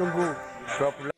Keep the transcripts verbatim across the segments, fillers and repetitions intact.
nunggu dua bulan.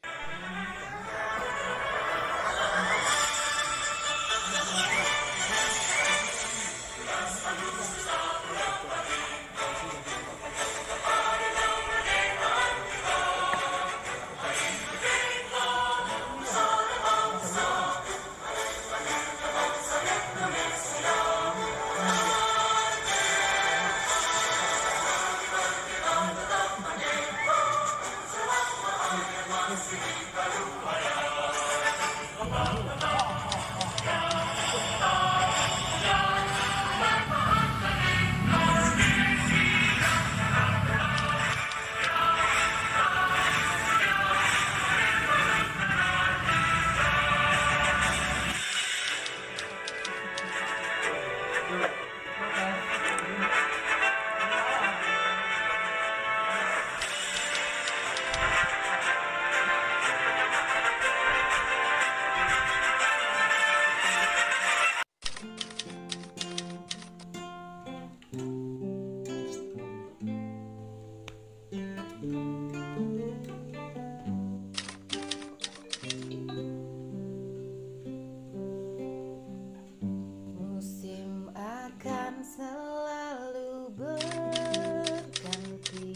Musim akan selalu berganti,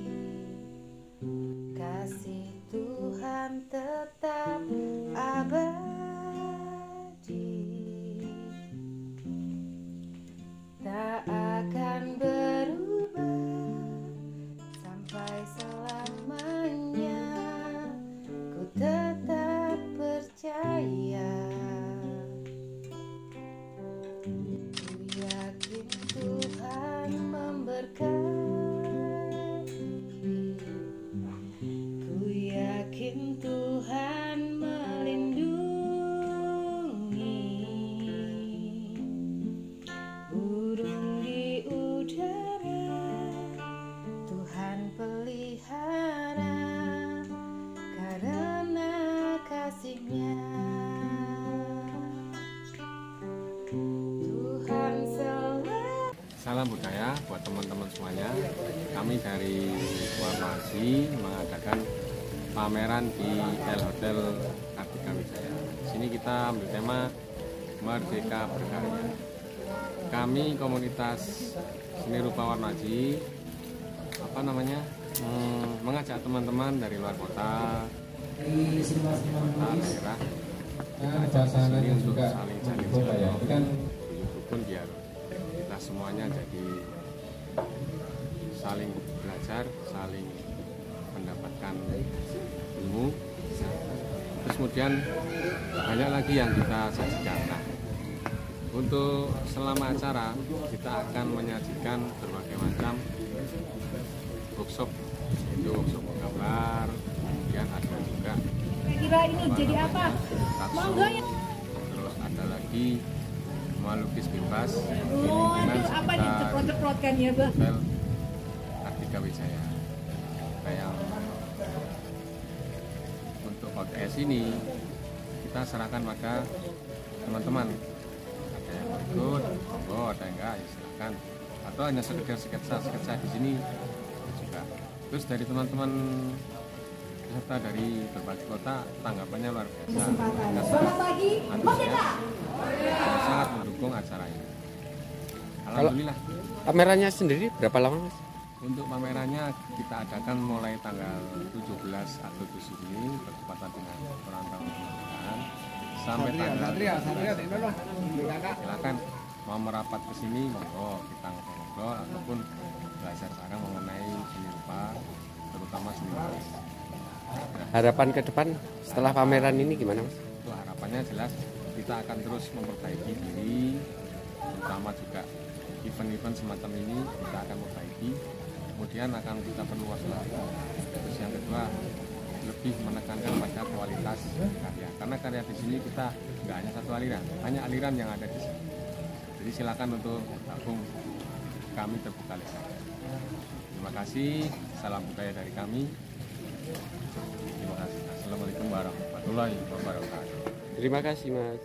kasih Tuhan tetap abadi, tak akan berubah sampai selamanya. Ku tetap percaya, ku yakin Tuhan memberkati, ku yakin Tuhan melindungi. Burung di udara Tuhan pelihara karena kasih-Nya. Tuhan selalu. Salam budaya buat teman-teman semuanya. Kami dari Warmaji mengadakan pameran di L Hotel Kartika Wijaya. Di sini kita ambil tema Merdeka Berkarya. Kami komunitas seni rupa Warmaji apa namanya hmm, mengajak teman-teman dari luar kota, kota daerah kita ajak ke sini untuk saling saling silaturahmi, pun biar kita semuanya jadi saling belajar, saling mendapatkan ilmu. Terus kemudian banyak lagi yang kita sajikan. Nah, untuk selama acara kita akan menyajikan berbagai macam workshop, yaitu workshop gambar, kemudian ada juga kira ini jadi apa? Monggo ya. Terus ada lagi melukis bebas di Oh, lingkungan itu apa sekitar diceprot-ceprotkan ya, Bang? Hotel Kartika Wijaya. Kayak untuk O T S ini kita serahkan pada teman-teman. Ada yang mau ikut, monggo, ada yang enggak, ya silakan. Atau hanya sekedar sketsa-sketsa di sini juga. Terus dari teman-teman peserta dari berbagai kota, tanggapannya luar biasa. Mereka Selamat pagi, antusias dan sangat mendukung acara ini. Alhamdulillah. Pamerannya sendiri berapa lama, Mas? Untuk pamerannya kita adakan mulai tanggal tujuh belas Agustus ini bertepatan dengan ulang tahun kemerdekaan sampai tanggal silakan mau merapat ke sini monggo, kita ngobrol ataupun belajar bareng mengenai seni rupa, terutama seni lukis. Harapan ke depan setelah pameran ini gimana, Mas? Itu harapannya jelas kita akan terus memperbaiki diri, terutama juga event-event semacam ini kita akan memperbaiki, kemudian akan kita perluas lagi. Terus yang kedua, lebih menekankan pada kualitas karya, karena karya di sini kita nggak hanya satu aliran, banyak aliran yang ada di sini. Jadi silakan untuk gabung, kami terbuka lebar. Terima kasih, salam budaya dari kami. Terima kasih. Assalamualaikum warahmatullahi wabarakatuh. Terima kasih, Mas.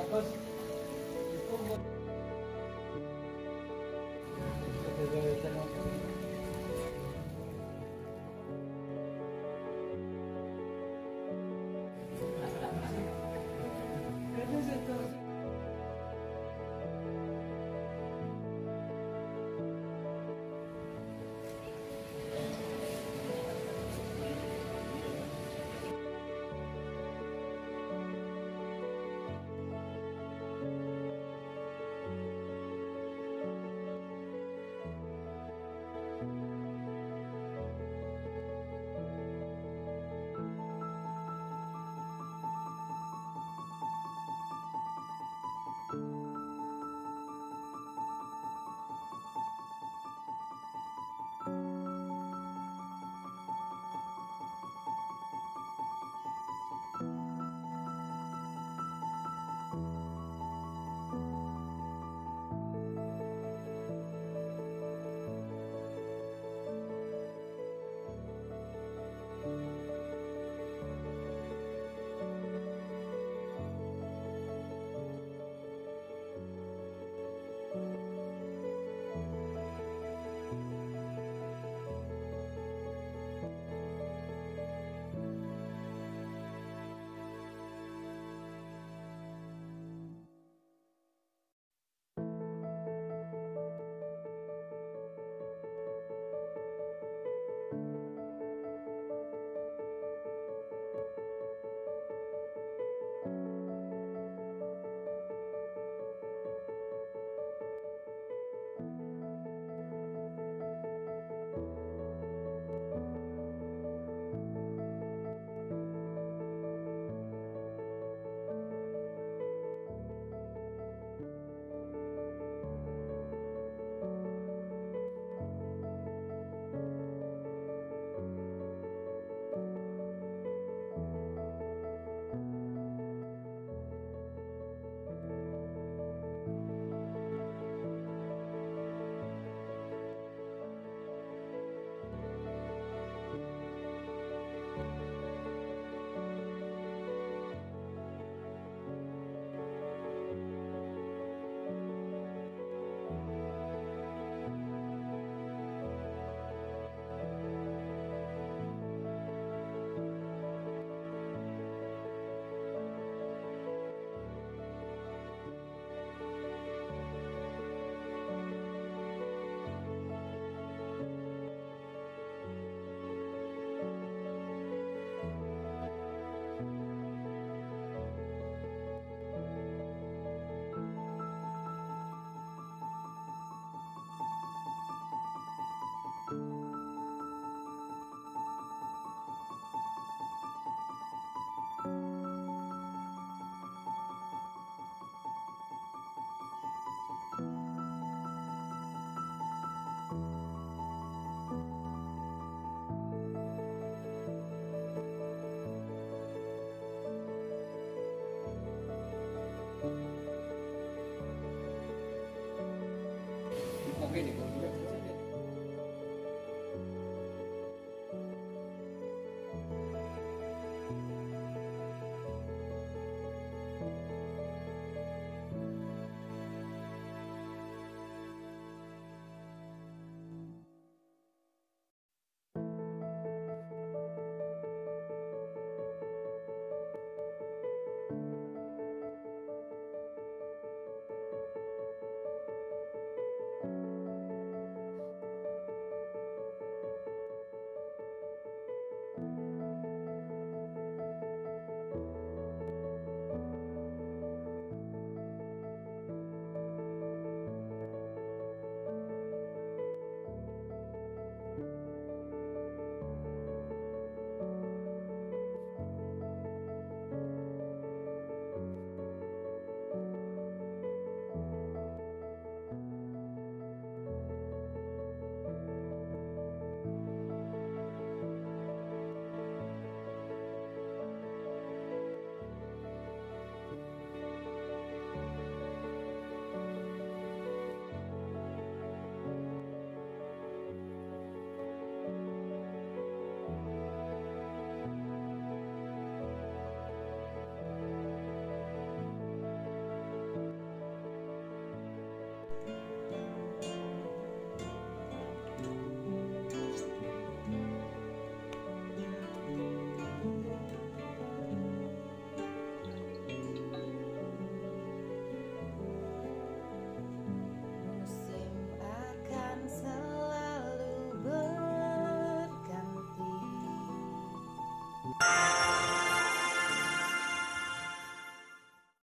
Oke nih.